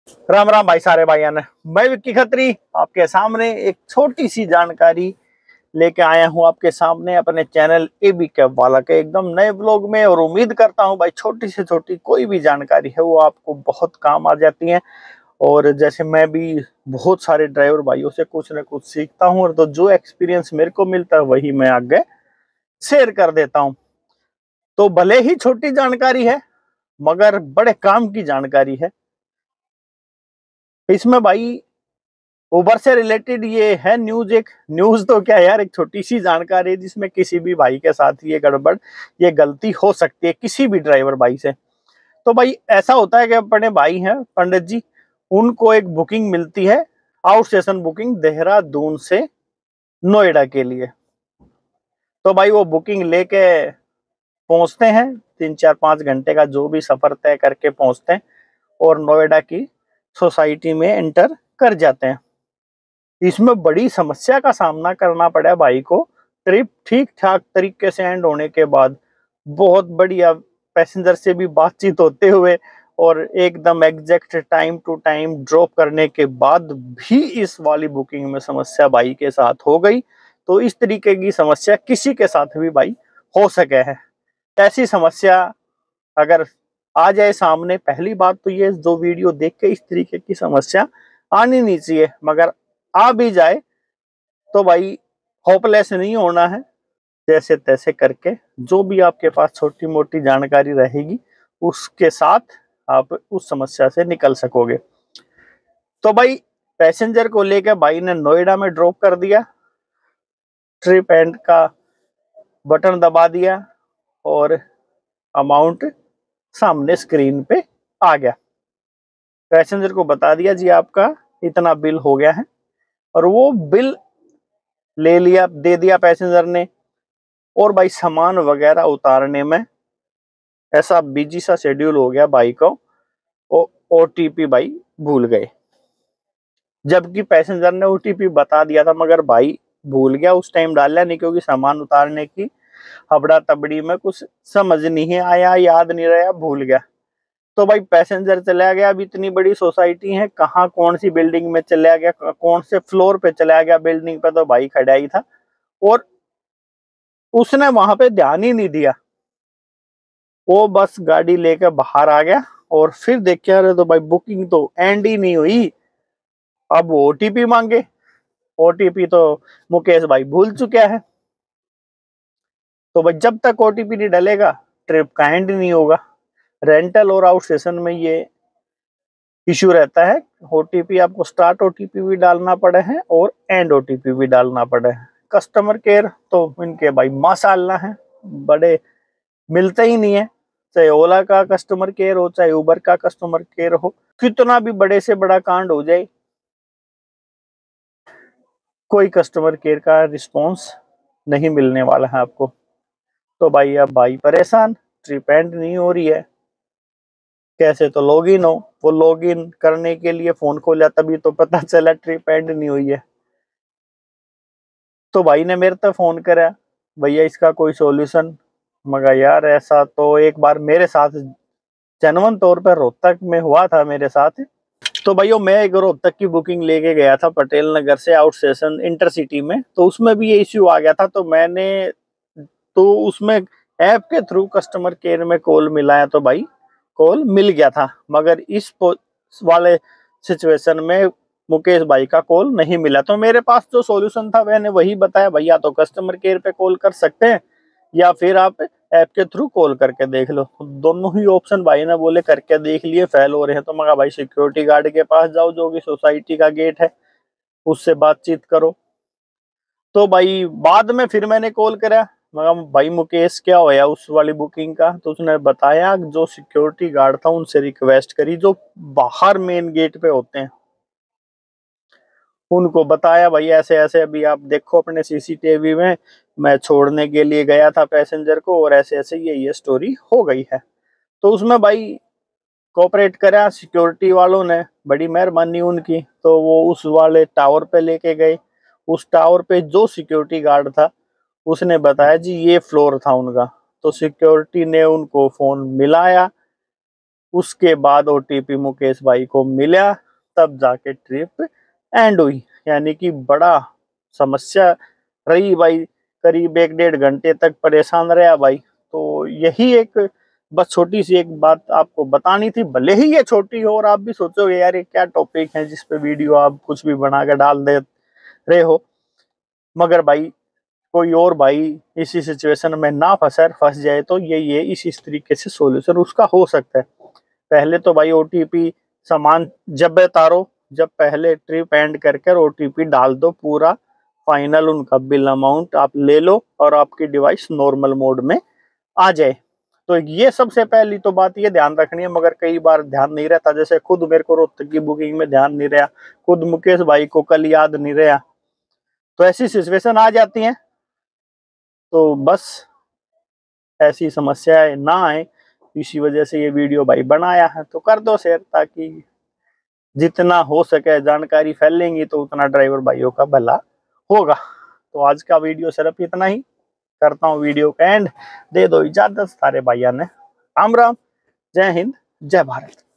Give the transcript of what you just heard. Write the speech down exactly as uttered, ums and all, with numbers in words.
राम राम भाई, सारे भाइयों ने। मैं विक्की खत्री आपके सामने एक छोटी सी जानकारी लेके आया हूँ आपके सामने अपने चैनल एबी कैब वाला के एकदम नए ब्लॉग में। और उम्मीद करता हूँ भाई छोटी से छोटी कोई भी जानकारी है वो आपको बहुत काम आ जाती है। और जैसे मैं भी बहुत सारे ड्राइवर भाइयों से कुछ ना कुछ सीखता हूँ, और तो जो एक्सपीरियंस मेरे को मिलता है वही मैं आगे शेयर कर देता हूँ। तो भले ही छोटी जानकारी है मगर बड़े काम की जानकारी है। इसमें भाई उबर से रिलेटेड ये है न्यूज। एक न्यूज तो क्या यार, एक छोटी सी जानकारी है जिसमें किसी भी भाई के साथ ये गड़बड़, ये गलती हो सकती है किसी भी ड्राइवर भाई से। तो भाई ऐसा होता है कि अपने भाई हैं पंडित जी, उनको एक बुकिंग मिलती है, आउट स्टेशन बुकिंग देहरादून से नोएडा के लिए। तो भाई वो बुकिंग लेके पहुंचते हैं, तीन चार पांच घंटे का जो भी सफर तय करके पहुंचते हैं और नोएडा की सोसाइटी में एंटर कर जाते हैं। इसमें बड़ी समस्या का सामना करना पड़ा भाई को। ट्रिप ठीक ठाक तरीके से एंड होने के बाद बहुत बढ़िया पैसेंजर से भी बातचीत होते हुए और एकदम exact time to time drop करने के बाद भी इस वाली बुकिंग में समस्या भाई के साथ हो गई। तो इस तरीके की समस्या किसी के साथ भी भाई हो सके है। ऐसी समस्या अगर आ जाए सामने, पहली बात तो ये जो वीडियो देख के इस तरीके की समस्या आनी नहीं चाहिए, मगर आ भी जाए तो भाई होपलेस नहीं होना है। जैसे तैसे करके जो भी आपके पास छोटी मोटी जानकारी रहेगी उसके साथ आप उस समस्या से निकल सकोगे। तो भाई पैसेंजर को लेकर भाई ने नोएडा में ड्रॉप कर दिया, ट्रिप एंड का बटन दबा दिया और अमाउंट सामने स्क्रीन पे आ गया। पैसेंजर को बता दिया जी आपका इतना बिल हो गया है, और वो बिल ले लिया, दे दिया पैसेंजर ने। और भाई सामान वगैरह उतारने में ऐसा बिजी सा शेड्यूल हो गया भाई को, ओटीपी भाई भूल गए। जबकि पैसेंजर ने ओटीपी बता दिया था मगर भाई भूल गया, उस टाइम डाला नहीं क्योंकि सामान उतारने की हबड़ा तबड़ी में कुछ समझ नहीं आया, याद नहीं रहा, भूल गया। तो भाई पैसेंजर चला गया। अब इतनी बड़ी सोसाइटी है, कहाँ कौन सी बिल्डिंग में चला गया, कौन से फ्लोर पे चला गया बिल्डिंग पे, तो भाई खड़ा ही था और उसने वहां पे ध्यान ही नहीं दिया। वो बस गाड़ी लेकर बाहर आ गया और फिर देख रहे तो भाई बुकिंग तो एंड ही नहीं हुई। अब वो ओटीपी मांगे, ओटीपी तो मुकेश भाई भूल चुका है। तो भाई जब तक ओटीपी नहीं डलेगा ट्रिप का एंड नहीं होगा। रेंटल और आउट स्टेशन में ये इश्यू रहता है, ओटीपी आपको स्टार्ट ओटीपी भी डालना पड़े है और एंड ओटीपी भी डालना पड़े है। कस्टमर केयर तो इनके भाई माशाल्लाह है, बड़े मिलते ही नहीं है। चाहे ओला का कस्टमर केयर हो चाहे उबर का कस्टमर केयर हो, कितना भी बड़े से बड़ा कांड हो जाए कोई कस्टमर केयर का रिस्पॉन्स नहीं मिलने वाला है आपको। तो भाई अब भाई परेशान, ट्रिप एंड नहीं हो रही है, कैसे तो लॉगिन हो। वो लॉगिन करने के लिए फोन खोला तभी तो पता चला ट्रिप एंड नहीं हुई है। तो भाई ने मेरे तक फोन करा, भैया इसका कोई सॉल्यूशन। मगर यार ऐसा तो एक बार मेरे साथ जेन्युइन तौर पर रोहतक में हुआ था मेरे साथ। तो भाइयों मैं एक रोहतक की बुकिंग लेके गया था पटेल नगर से आउट स्टेशन इंटरसिटी में, तो उसमें भी ये इश्यू आ गया था। तो मैंने तो उसमें ऐप के थ्रू कस्टमर केयर में कॉल मिलाया तो भाई कॉल मिल गया था, मगर इस वाले सिचुएशन में मुकेश भाई का कॉल नहीं मिला। तो मेरे पास जो सॉल्यूशन था मैंने वही बताया, भैया तो कस्टमर केयर पे कॉल कर सकते हैं या फिर आप ऐप के थ्रू कॉल करके देख लो। दोनों ही ऑप्शन भाई ने बोले करके देख लिए, फेल हो रहे हैं। तो मगा भाई सिक्योरिटी गार्ड के पास जाओ जो कि सोसाइटी का गेट है, उससे बातचीत करो। तो भाई बाद में फिर मैंने कॉल करा, मगा भाई मुकेश क्या होया उस वाली बुकिंग का। तो उसने बताया जो सिक्योरिटी गार्ड था उनसे रिक्वेस्ट करी जो बाहर मेन गेट पे होते हैं, उनको बताया भाई ऐसे ऐसे अभी आप देखो अपने सीसीटीवी में, मैं छोड़ने के लिए गया था पैसेंजर को और ऐसे ऐसे ये ये स्टोरी हो गई है। तो उसमें भाई कोऑपरेट करा सिक्योरिटी वालों ने, बड़ी मेहरबानी उनकी। तो वो उस वाले टावर पे लेके गए। उस टावर पे जो सिक्योरिटी गार्ड था उसने बताया जी ये फ्लोर था उनका। तो सिक्योरिटी ने उनको फोन मिलाया उसके बाद ओटीपी मुकेश भाई को मिला, तब जाके ट्रिप एंड हुई। यानी कि बड़ा समस्या रही भाई, करीब एक डेढ़ घंटे तक परेशान रहा भाई। तो यही एक बस छोटी सी एक बात आपको बतानी थी, भले ही ये छोटी हो और आप भी सोचोगे यार ये क्या टॉपिक है जिस पे वीडियो आप कुछ भी बना के डाल दे रहे हो, मगर भाई कोई और भाई इसी सिचुएशन में ना फंसे, फंस जाए तो ये ये इस इस तरीके से सॉल्यूशन उसका हो सकता है। पहले तो भाई ओटीपी सामान जब तारो, जब पहले ट्रिप एंड करके ओटीपी डाल दो, पूरा फाइनल उनका बिल अमाउंट आप ले लो और आपकी डिवाइस नॉर्मल मोड में आ जाए। तो ये सबसे पहली तो बात ये ध्यान रखनी है, मगर कई बार ध्यान नहीं रहता। जैसे खुद मेरे को रोहतक की बुकिंग में ध्यान नहीं रहा, खुद मुकेश भाई को कल याद नहीं रहा, तो ऐसी सिचुएशन आ जाती है। तो बस ऐसी समस्याएं ना आए, इसी वजह से ये वीडियो भाई बनाया है। तो कर दो शेयर, ताकि जितना हो सके जानकारी फैलेंगी तो उतना ड्राइवर भाइयों का भला होगा। तो आज का वीडियो सिर्फ इतना ही, करता हूँ वीडियो का एंड, दे दो इजाजत सारे भाइयों ने। राम राम, जय हिंद, जय भारत।